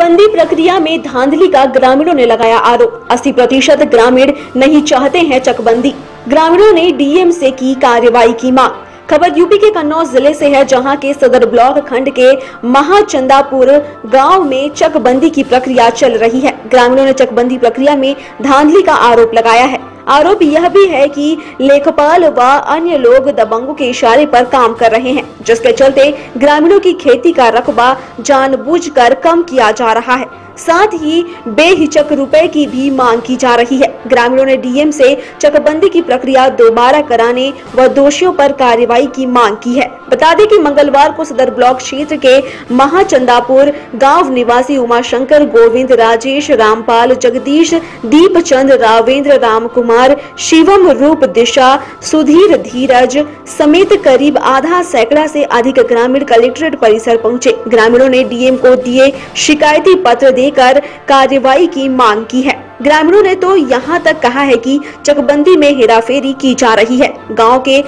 चकबंदी प्रक्रिया में धांधली का ग्रामीणों ने लगाया आरोप। 80% ग्रामीण नहीं चाहते हैं चकबंदी। ग्रामीणों ने डीएम से की कार्रवाई की मांग। खबर यूपी के कन्नौज जिले से है, जहां के सदर ब्लॉक खंड के महाचंदापुर गांव में चकबंदी की प्रक्रिया चल रही है। ग्रामीणों ने चकबंदी प्रक्रिया में धांधली का आरोप लगाया है। आरोप यह भी है कि लेखपाल व अन्य लोग दबंगों के इशारे पर काम कर रहे हैं, जिसके चलते ग्रामीणों की खेती का रकबा जानबूझकर कम किया जा रहा है। साथ ही बेहिचक रुपए की भी मांग की जा रही है। ग्रामीणों ने डीएम से चकबंदी की प्रक्रिया दोबारा कराने व दोषियों पर कार्रवाई की मांग की है। बता दें कि मंगलवार को सदर ब्लॉक क्षेत्र के महाचंदापुर गांव निवासी उमाशंकर, गोविंद, राजेश, रामपाल, जगदीश, दीपचंद, रावेंद्र, राम कुमार, शिवम, रूप, दिशा, सुधीर, धीरज समेत करीब आधा सैकड़ा से अधिक ग्रामीण कलेक्ट्रेट परिसर पहुंचे। ग्रामीणों ने डीएम को दिए शिकायती पत्र देकर कार्रवाई की मांग की है। ग्रामीणों ने तो यहां तक कहा है कि चकबंदी में हेराफेरी की जा रही है। गांव के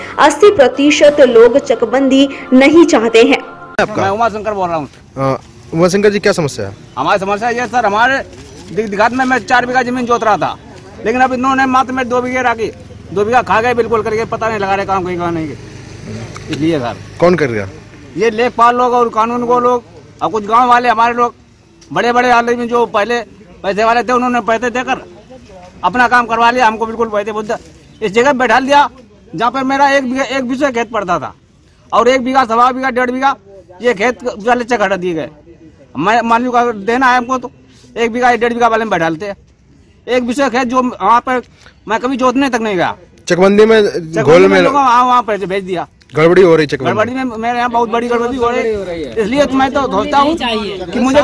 80% लोग चकबंदी नहीं चाहते हैं। मैं उमाशंकर बोल रहा हूँ। उमाशंकर जी, क्या समस्या है? हमारी समस्या ये सर, हमारे दिघात में मैं 4 बीघा जमीन जोत रहा था, लेकिन अब इन्होंने मात्र में 2 बीघे राखी, 2 बीघा खा गए बिल्कुल करके, पता नहीं लगा रहे काम कहीं नहीं। इसलिए सर कौन कर गया? ये लेखपाल लोग और कानून को लोग और कुछ गाँव वाले, हमारे लोग बड़े बड़े आदमी जो पहले पैसे वाले थे, उन्होंने पैसे देकर अपना काम करवा लिया। हमको बिल्कुल पैसे बुद्ध इस जगह बैठा दिया जहाँ पर मेरा 1 बीघा खेत पड़ता था, और 1 बीघा, 1.25 बीघा, 1.5 बीघा ये खेत वाले चक हटा दिए गए। मैं मालूम का देना है हमको, तो 1 बीघा, 1.5 बीघा वाले में बैठा लेते हैं। 1 बीघा खेत जो वहाँ पर मैं कभी जोतने तक नहीं गया। चकबंदी में घोल में वहाँ पैसे भेज दिया। गड़बड़ी हो रही है। गड़बड़ी में मेरे यहाँ बहुत बड़ी गड़बड़ी हो रही है। इसलिए तो मैं तो सोचता हूँ कि मुझे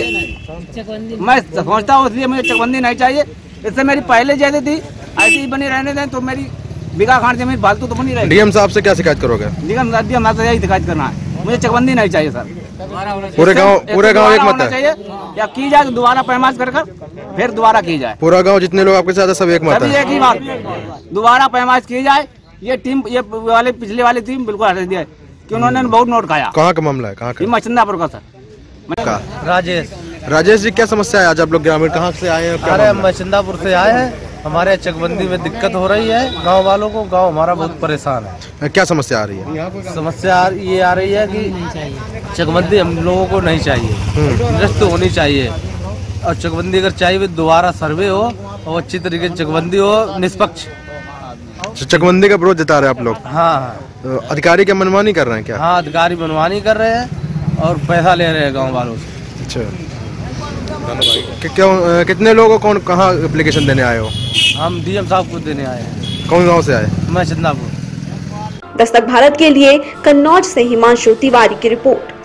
चकबंदी मैं सोचता हूँ, इसलिए मुझे चकबंदी नहीं चाहिए। इससे मेरी पहले जैसे थी ऐसी ही बनी रहने दें, तो मेरी बीघा खान जमीन फालतू तो बनी रहेगी। डीएम साहब से क्या शिकायत करोगे? डीएम साहब से यही शिकायत करना है, मुझे चकबंदी नहीं चाहिए सर। पूरे गाँव एक मत है, या की जाए दोबारा पैमाश कर फिर दोबारा की जाए। पूरा गाँव जितने लोग आपके साथ सब एक मत है, एक ही बात, दोबारा पैमाश की जाए। ये टीम, ये वाले पिछले वाली टीम बिल्कुल हटा दिया है कि उन्होंने बहुत नोट खाया। कहाँ का मामला है? कहाँ का? मचंदापुर का सर। राजेश जी, क्या समस्या है? आज आप लोग ग्रामीण कहाँ से आए हैं? अरे हम मचंदापुर से आए हैं। हमारे चकबंदी में दिक्कत हो रही है गांव वालों को। गांव हमारा बहुत परेशान है। क्या समस्या आ रही है? समस्या ये आ रही है कि चकबंदी हम लोगों को नहीं चाहिए, दुरुस्त होनी चाहिए। और चकबंदी अगर चाहिए दोबारा सर्वे हो और अच्छी तरीके से चकबंदी हो, निष्पक्ष। चकबंदी का विरोध जता रहे हैं आप लोग? हाँ। तो अधिकारी क्या मनमानी कर रहे हैं क्या? हाँ, अधिकारी मनमानी कर रहे हैं और पैसा ले रहे हैं गाँव वालों से। अच्छा, कितने लोगों को कहाँ एप्लीकेशन देने आए हो? हम डीएम साहब को देने आए हैं। कौन गाँव से आए? मैं चंदापुर। दस्तक भारत के लिए कन्नौज से हिमांशु तिवारी की रिपोर्ट।